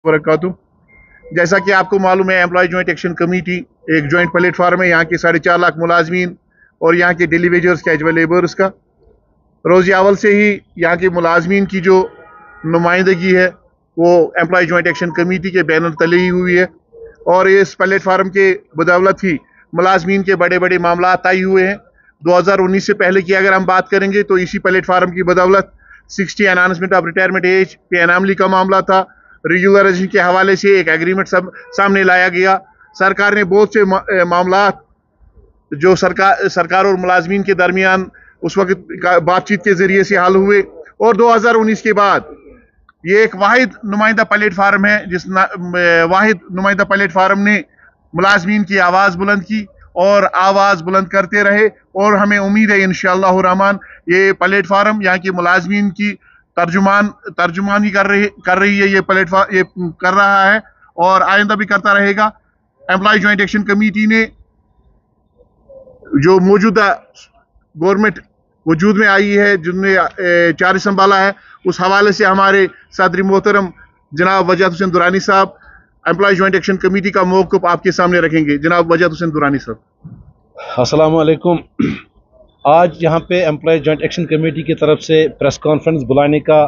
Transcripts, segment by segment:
वबरकातुहू। जैसा कि आपको मालूम है, एम्प्लॉय जॉइंट एक्शन कमेटी एक जॉइंट प्लेटफार्म है यहाँ के 4.5 लाख मुलाजमीन और यहाँ के डेली वेजर्स कैजुअल लेबर्स का। रोज़ अव्वल से ही यहाँ के मुलाजमीन की जो नुमाइंदगी है वो एम्प्लॉय जॉइंट एक्शन कमेटी के बैनर तले ही हुई है और इस प्लेटफार्म के बदौलत ही मुलाजमीन के बड़े बड़े मामला तय हुए हैं। 2019 से पहले की अगर हम बात करेंगे तो इसी प्लेटफार्म की बदौलत 60 एनाउंसमेंट ऑफ रिटायरमेंट एज पे एनामली का मामला था। रेगुलराइजेशन के हवाले से एक एग्रीमेंट सामने लाया गया। सरकार ने बहुत से मामला जो सरकार और मुलाजमीन के दरमियान उस वक्त बातचीत के जरिए से हल हुए और 2019 के बाद ये एक वाहिद नुमाइंदा प्लेटफार्म है जिस वाहिद नुमाइंदा प्लेटफार्म ने मुलाजमीन की आवाज़ बुलंद की और आवाज़ बुलंद करते रहे और हमें उम्मीद है इंशाअल्लाह रहमान ये प्लेटफार्म यहाँ की मुलाजमीन की तर्जुमानी कर रही है। ये प्लेटफार्म ये कर रहा है और आइंदा भी करता रहेगा। एम्प्लॉय जॉइंट एक्शन कमेटी ने जो मौजूदा गवर्नमेंट वजूद में आई है जिनने चार्ज संभाला है उस हवाले से हमारे सदर मोहतरम जनाब वजाहत हुसैन दुरानी साहब एम्प्लॉय जॉइंट एक्शन कमेटी का मौक़िफ़ आपके सामने रखेंगे। जनाब वजाहत हुसैन दुरानी साहब। अस्सलाम वालेकुम। आज यहाँ पे एम्प्लॉय जॉइंट एक्शन कमेटी की तरफ से प्रेस कॉन्फ्रेंस बुलाने का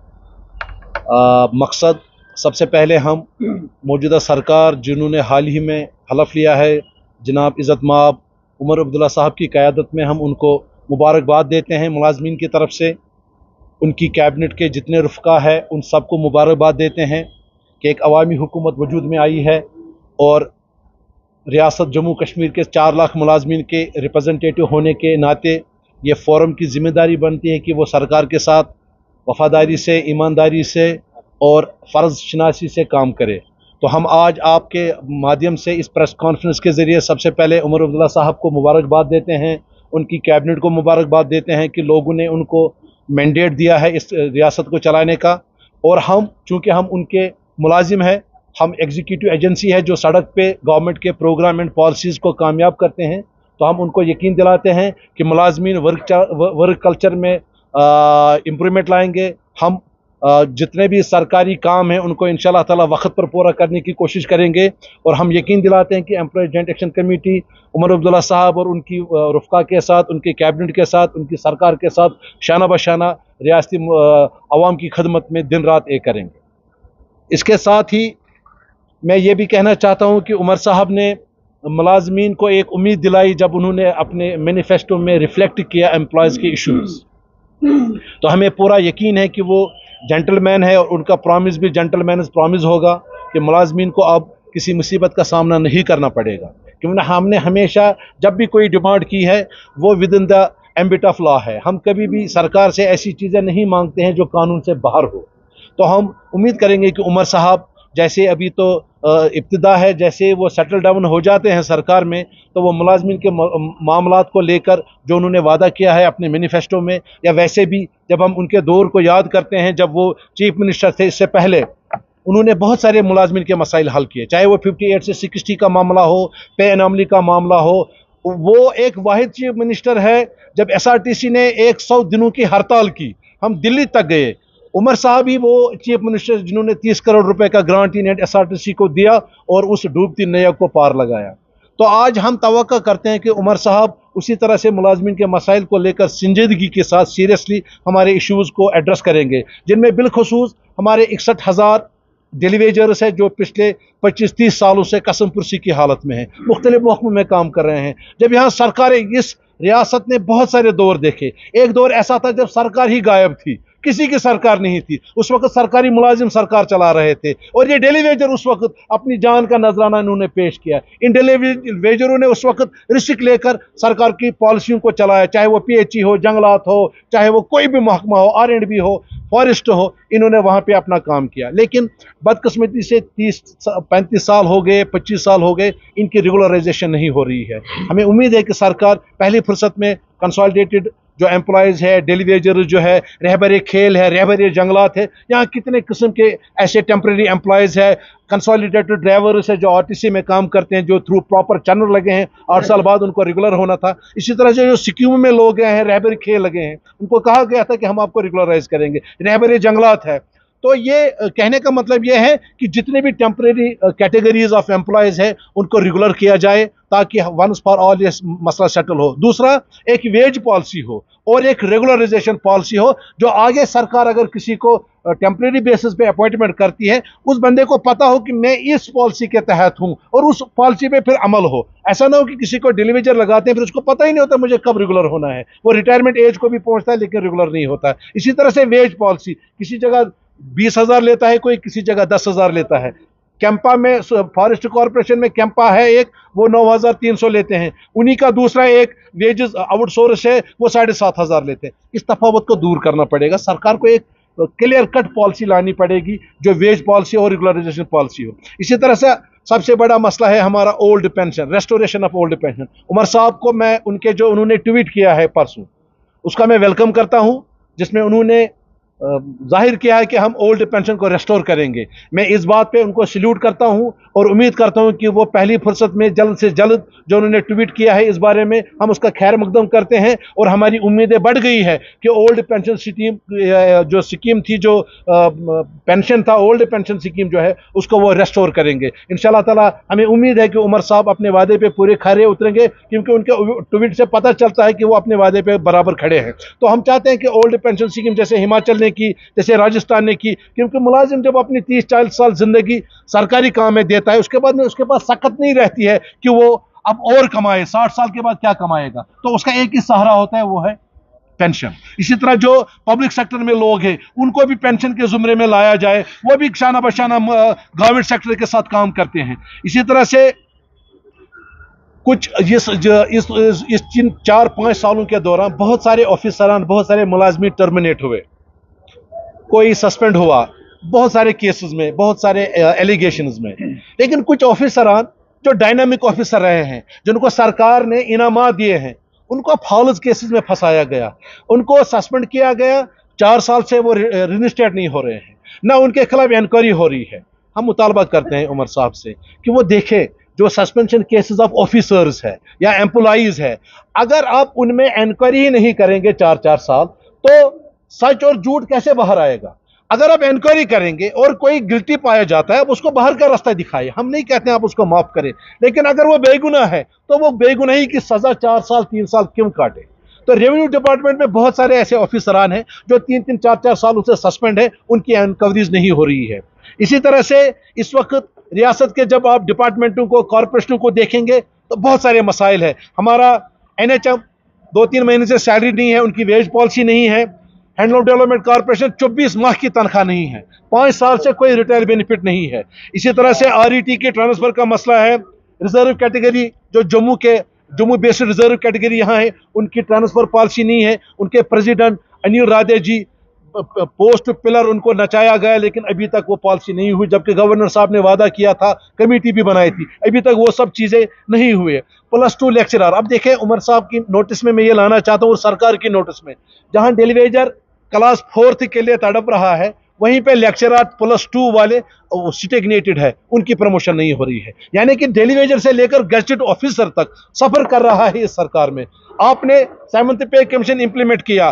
मकसद, सबसे पहले हम मौजूदा सरकार जिन्होंने हाल ही में हलफ लिया है जनाब इज़्ज़त माब उमर अब्दुल्ला साहब की क़यादत में, हम उनको मुबारकबाद देते हैं मुलाजमीन की तरफ से। उनकी कैबिनेट के जितने रुफ़का है उन सबको मुबारकबाद देते हैं कि एक अवामी हुकूमत वजूद में आई है और रियासत जम्मू कश्मीर के 4 लाख मुलाजमीन के रिप्रेजेंटेटिव होने के नाते ये फोरम की ज़िम्मेदारी बनती है कि वो सरकार के साथ वफ़ादारी से, ईमानदारी से और फ़र्ज़ शनासी से काम करे। तो हम आज आपके माध्यम से इस प्रेस कॉन्फ्रेंस के ज़रिए सबसे पहले उमर अब्दुल्ला साहब को मुबारकबाद देते हैं, उनकी कैबिनेट को मुबारकबाद देते हैं कि लोगों ने उनको मैंडेट दिया है इस रियासत को चलाने का। और हम चूँकि हम उनके मुलाजिम हैं, हम एग्जीक्यूटिव एजेंसी है जो सड़क पे गवर्नमेंट के प्रोग्राम एंड पॉलिसीज़ को कामयाब करते हैं, तो हम उनको यकीन दिलाते हैं कि मुलाजमीन वर्क कल्चर में इम्प्रूवमेंट लाएंगे। हम जितने भी सरकारी काम हैं उनको इंशाल्लाह ताला वक्त पर पूरा करने की कोशिश करेंगे और हम यकीन दिलाते हैं कि employ joint action committee Omar Abdullah साहब और उनकी रुफ़का के साथ, उनकी कैबिनेट के साथ, उनकी सरकार के साथ शाना बशाना रियासती अवाम की खदमत में दिन रात एक करेंगे। इसके साथ ही मैं ये भी कहना चाहता हूँ कि उमर साहब ने मुलाजमीन को एक उम्मीद दिलाई जब उन्होंने अपने मैनिफेस्टो में रिफ्लेक्ट किया एम्प्लॉयज़ के इश्यूज़। तो हमें पूरा यकीन है कि वो जेंटलमैन है और उनका प्रॉमिस भी जेंटलमैन प्रॉमिस होगा कि मुलाजमीन को अब किसी मुसीबत का सामना नहीं करना पड़ेगा, क्योंकि हमने हमेशा जब भी कोई डिमांड की है वो within the ambit of law है। हम कभी भी सरकार से ऐसी चीज़ें नहीं मांगते हैं जो कानून से बाहर हो। तो हम उम्मीद करेंगे कि उमर साहब जैसे अभी तो इब्तिदा है, जैसे वो सेटल डाउन हो जाते हैं सरकार में तो वो मुलाजमीन के मामलात को लेकर जो उन्होंने वादा किया है अपने मैनिफेस्टो में, या वैसे भी जब हम उनके दौर को याद करते हैं जब वो चीफ मिनिस्टर थे, इससे पहले उन्होंने बहुत सारे मुलाजमीन के मसाइल हल किए, चाहे वो 58 से 60 का मामला हो, पे एनामली का मामला हो। वो एक वाहिद चीफ मिनिस्टर है जब SRTC ने 100 दिनों की हड़ताल की, हम दिल्ली तक गए। उमर साहब ही वो चीफ मिनिस्टर जिन्होंने 30 करोड़ रुपए का ग्रांट इन SRTC को दिया और उस डूबती नैया को पार लगाया। तो आज हम तवक्को करते हैं कि उमर साहब उसी तरह से मुलाजमीन के मसाइल को लेकर संजीदगी के साथ सीरियसली हमारे इश्यूज़ को एड्रेस करेंगे, जिनमें बिलखुसूस हमारे 61,000 डेलीवेजर्स है जो पिछले 25-30 सालों से कसम पुरसी की हालत में हैं, मुख्तलिफ महकमों में काम कर रहे हैं। जब यहाँ सरकारें, इस रियासत ने बहुत सारे दौर देखे, एक दौर ऐसा था जब सरकार ही गायब थी, किसी की सरकार नहीं थी, उस वक्त सरकारी मुलाजिम सरकार चला रहे थे और ये डेलीवेजर उस वक्त अपनी जान का नजराना इन्होंने पेश किया। इन डेलीवेजरों ने उस वक्त रिस्क लेकर सरकार की पॉलिसियों को चलाया, चाहे वो PHE हो, जंगलात हो, चाहे वो कोई भी महकमा हो, R&B हो, फॉरेस्ट हो, इन्होंने वहाँ पे अपना काम किया। लेकिन बदकिस्मती से 30-35 साल हो गए, 25 साल हो गए, इनकी रेगुलराइजेशन नहीं हो रही है। हमें उम्मीद है कि सरकार पहली फुर्सत में कंसोलिडेटेड जो एम्प्लॉयज़ है, डेलीवेजर जो है, रहबर खेल है, रहबर जंगलात है, यहाँ कितने किस्म के ऐसे टेम्प्रेरी एम्प्लॉयज़ है, कंसोलिडेटेड ड्राइवर्स है जो RTC में काम करते हैं, जो थ्रू प्रॉपर चैनल लगे हैं, 8 साल बाद उनको रेगुलर होना था। इसी तरह से जो सिक्किम में लोग गए हैं, रहबर खेल लगे हैं, उनको कहा गया था कि हम आपको रेगुलराइज करेंगे। रहबर जंगलात है, तो ये कहने का मतलब ये है कि जितने भी टेम्परेरी कैटेगरीज ऑफ एम्प्लॉयज है उनको रेगुलर किया जाए ताकि वंस फॉर ऑल ये मसला सेटल हो। दूसरा, एक वेज पॉलिसी हो और एक रेगुलराइजेशन पॉलिसी हो, जो आगे सरकार अगर किसी को टेम्परेरी बेसिस पे अपॉइंटमेंट करती है, उस बंदे को पता हो कि मैं इस पॉलिसी के तहत हूं और उस पॉलिसी पे फिर अमल हो। ऐसा ना हो कि किसी को डिलीवेजर लगाते हैं फिर उसको पता ही नहीं होता मुझे कब रेगुलर होना है, वो रिटायरमेंट एज को भी पहुंचता है लेकिन रेगुलर नहीं होता। इसी तरह से वेज पॉलिसी, किसी जगह 20,000 लेता है कोई, किसी जगह 10,000 लेता है। कैंपा में, फॉरेस्ट कॉर्पोरेशन में कैंपा है एक, वो 9,300 लेते हैं, उन्हीं का दूसरा एक वेजेस आउटसोर्स है वो 7,500 लेते हैं। इस तफावत को दूर करना पड़ेगा, सरकार को एक क्लियर कट पॉलिसी लानी पड़ेगी जो वेज पॉलिसी और रेगुलराइजेशन पॉलिसी हो। इसी तरह से सबसे बड़ा मसला है हमारा old pension, restoration of old pension. Omar साहब को मैं उनके जो उन्होंने ट्वीट किया है परसों, उसका मैं वेलकम करता हूं, जिसमें उन्होंने जाहिर किया है कि हम ओल्ड पेंशन को रेस्टोर करेंगे। मैं इस बात पे उनको सल्यूट करता हूं और उम्मीद करता हूं कि वो पहली फुर्सत में जल्द से जल्द जो उन्होंने ट्वीट किया है इस बारे में हम उसका खैर मकदम करते हैं। और हमारी उम्मीदें बढ़ गई है कि ओल्ड पेंशन स्कीम, जो स्कीम थी, जो पेंशन था, ओल्ड पेंशन स्कीम जो है उसको वो रेस्टोर करेंगे इंशाल्लाह ताला। हमें उम्मीद है कि उमर साहब अपने वादे पे पूरे खरे उतरेंगे, क्योंकि उनके ट्वीट से पता चलता है कि वो अपने वादे पे बराबर खड़े हैं। तो हम चाहते हैं कि ओल्ड पेंशन स्कीम जैसे हिमाचल ने की, जैसे राजस्थान ने की, क्योंकि मुलाजिम जब अपनी 30-40 साल जिंदगी सरकारी काम में देता है उसके बाद में उसके पास सख्त नहीं रहती है कि वो अब और कमाए, 60 साल के बाद क्या कमाएगा, तो उसका एक ही सहारा होता है, वो है पेंशन। इसी तरह जो पब्लिक सेक्टर में लोग हैं उनको भी पेंशन के जुमरे में लाया जाए, वो भी शाना बशाना गवर्नमेंट सेक्टर के साथ काम करते हैं। इसी तरह से कुछ इस 4-5 सालों के दौरान बहुत सारे ऑफिसरान, बहुत सारे मुलाजमी टर्मिनेट हुए, कोई सस्पेंड हुआ बहुत सारे केसेस में, बहुत सारे एलिगेशंस में। लेकिन कुछ ऑफिसरान जो डायनामिक ऑफिसर रहे हैं, जिनको सरकार ने इनामात दिए हैं, उनको फॉल्स केसेस में फंसाया गया, उनको सस्पेंड किया गया, 4 साल से वो रिइंस्टेट नहीं हो रहे हैं, ना उनके खिलाफ इंक्वायरी हो रही है। हम मुतालबा करते हैं उमर साहब से कि वो देखें जो सस्पेंशन केसेस ऑफ ऑफिसर्स है या एम्प्लॉइज है, अगर आप उनमें इंक्वायरी ही नहीं करेंगे 4-4 साल, तो सच और झूठ कैसे बाहर आएगा? अगर आप इंक्वायरी करेंगे और कोई गिल्टी पाया जाता है, आप उसको बाहर का रास्ता दिखाइए, हम नहीं कहते हैं आप उसको माफ करें, लेकिन अगर वो बेगुनाह है तो वो बेगुनाही की सजा 4 साल 3 साल क्यों काटे? तो रेवेन्यू डिपार्टमेंट में बहुत सारे ऐसे ऑफिसरान हैं जो 3-3 4-4 साल से सस्पेंड है, उनकी इंक्वायरीज नहीं हो रही है। इसी तरह से इस वक्त रियासत के जब आप डिपार्टमेंटों को, कॉरपोरेशनों को देखेंगे तो बहुत सारे मसाइल है। हमारा NHM 2-3 महीने से सैलरी नहीं है, उनकी वेज पॉलिसी नहीं है। हैंडलूम डेवलपमेंट कॉर्पोरेशन 24 माह की तनख्वाह नहीं है, 5 साल से कोई रिटायर बेनिफिट नहीं है। इसी तरह से RET के ट्रांसफर का मसला है। रिजर्व कैटेगरी जो जम्मू बेस्ड रिजर्व कैटेगरी यहाँ है, उनकी ट्रांसफर पॉलिसी नहीं है। उनके president Anil Radhe ji, post pillar उनको नचाया गया, लेकिन अभी तक वो पॉलिसी नहीं हुई, जबकि गवर्नर साहब ने वादा किया था, कमेटी भी बनाई थी, अभी तक वो सब चीजें नहीं हुए। +2 लेक्चरर, अब देखें उमर साहब की नोटिस में मैं ये लाना चाहता हूँ और सरकार की नोटिस में, जहां डेलीवेजर क्लास 4th के लिए तड़प रहा है, वहीं पे लेक्चरर +2 वाले स्टेगनेटेड है, उनकी प्रमोशन नहीं हो रही है। यानी कि डेलीवेजर से लेकर गैजेटेड ऑफिसर तक सफर कर रहा है इस सरकार में। आपने 7th पे कमीशन इंप्लीमेंट किया,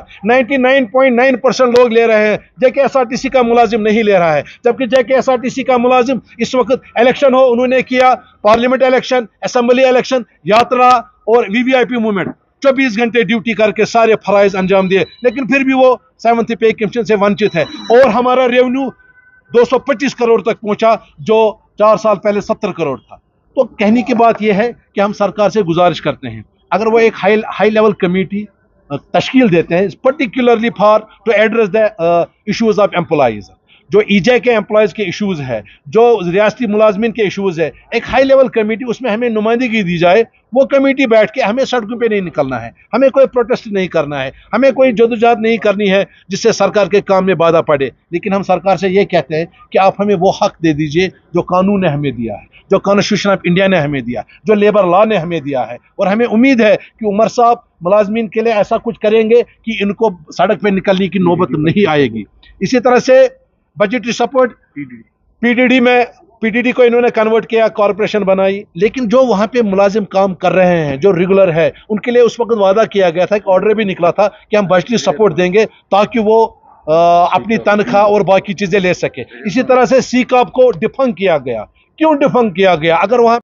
99.9% लोग ले रहे हैं, JKSRTC का मुलाजिम नहीं ले रहा है, जबकि JKSRTC का मुलाजिम इस वक्त इलेक्शन हो, उन्होंने किया पार्लियामेंट इलेक्शन, असेंबली इलेक्शन, यात्रा और VVIP मूवमेंट, 24 घंटे ड्यूटी करके सारे फराइज अंजाम दिए, लेकिन फिर भी वो 7th पे कमीशन से वंचित है। और हमारा रेवेन्यू 225 करोड़ तक पहुंचा, जो 4 साल पहले 70 करोड़ था। तो कहने की बात यह है कि हम सरकार से गुजारिश करते हैं, अगर वो एक हाई लेवल कमेटी तश्कील देते हैं, particularly for to address the issues of employees, जो EJ के एम्प्लॉयज़ के इश्यूज़ है, जो रियासती मुलाजमिन के इश्यूज़ है, एक हाई लेवल कमेटी, उसमें हमें नुमाइंदगी दी जाए। वो कमेटी बैठ के, हमें सड़कों पे नहीं निकलना है, हमें कोई प्रोटेस्ट नहीं करना है, हमें कोई जदोजहद नहीं करनी है जिससे सरकार के काम में बाधा पड़े, लेकिन हम सरकार से ये कहते हैं कि आप हमें वो हक दे दीजिए जो कानून ने हमें दिया है, जो कॉन्स्टिट्यूशन ऑफ इंडिया ने हमें दिया, जो लेबर लॉ ने हमें दिया है। और हमें उम्मीद है कि उमर साहब मुलाजमीन के लिए ऐसा कुछ करेंगे कि इनको सड़क पर निकलने की नौबत नहीं आएगी। इसी तरह से बजटरी सपोर्ट, PDD को इन्होंने कन्वर्ट किया, कॉर्पोरेशन बनाई, लेकिन जो वहां पे मुलाजिम काम कर रहे हैं, जो रेगुलर है, उनके लिए उस वक्त वादा किया गया था, एक ऑर्डर भी निकला था कि हम बजटरी सपोर्ट देंगे ताकि वो अपनी तनख्वाह और बाकी चीज़ें ले सके। इसी तरह से सी कॉप को डिफंग किया गया। क्यों डिफंग किया गया? अगर वहाँ